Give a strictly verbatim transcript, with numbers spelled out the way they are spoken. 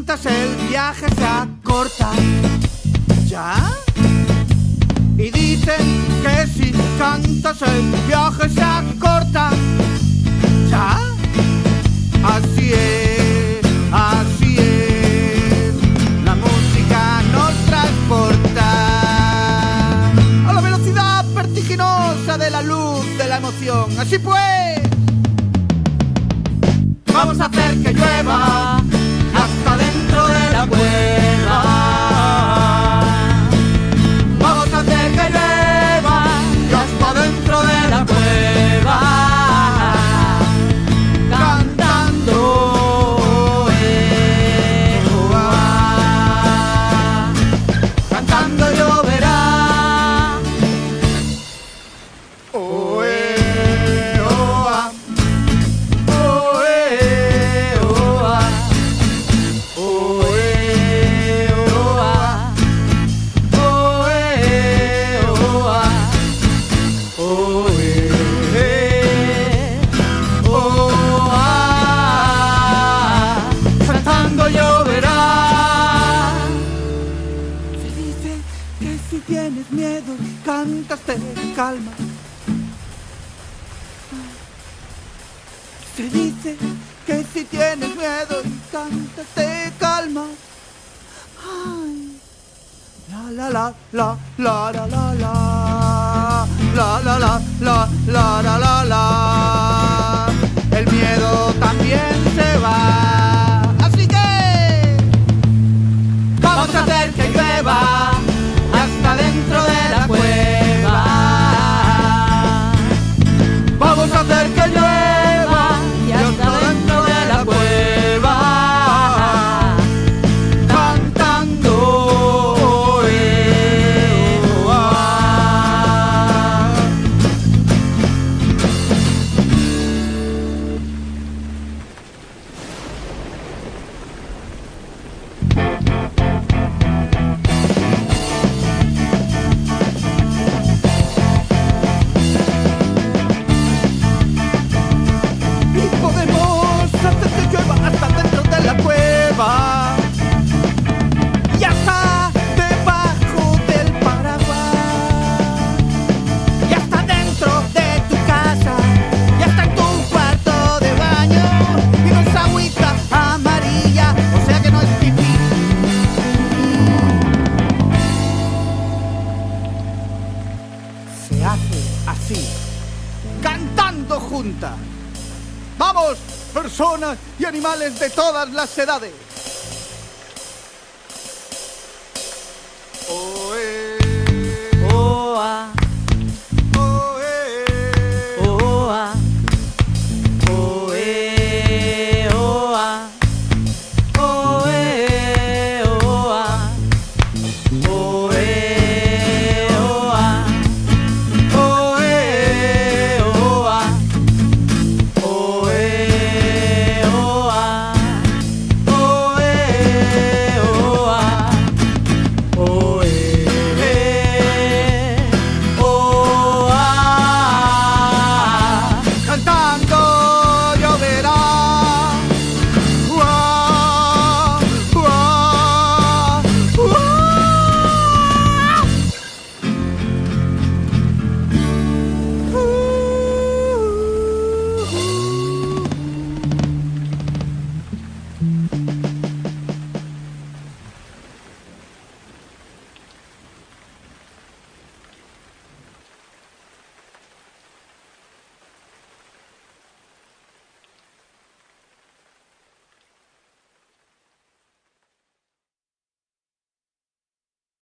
cantas el viaje se acorta. ¿Ya? Y dicen que si cantas el viaje se acorta. ¿Ya? Así es, así es. La música nos transporta a la velocidad vertiginosa de la luz de la emoción. Así pues, vamos a hacer que llueva hasta dentro de la cueva. Vamos a hacer que llueva y hasta dentro de la cueva. Cantando, eh, oh, ah. Cantando lloverá. Oh, eh, oh, ah. Oh, eh, oh, ah. Oh, eh, oh, ah. Oh, eh, oh, ah. Oh, eh, oh, ah. Cantando lloverá. Se dice que si tienes miedo y cantas te calma. Se dice que si tienes miedo y cantas te calma. Ay. La la la la la la la la la la la la la la la la. El miedo también se va. Así que vamos a hacer que llueva hasta dentro de la cueva. Vamos a hacer que llueva y hasta dentro de la cueva. Cantando, oh, eh, oh, ah. Y podemos hacer que llueva hasta dentro de la cueva. Y hasta debajo del paraguas. Y hasta dentro de tu casa. Y hasta en tu cuarto de baño. Y no es agüita amarilla, o sea que no es pipí. Se hace así, cantando juntas. ¡Vamos, personas y animales de todas las edades!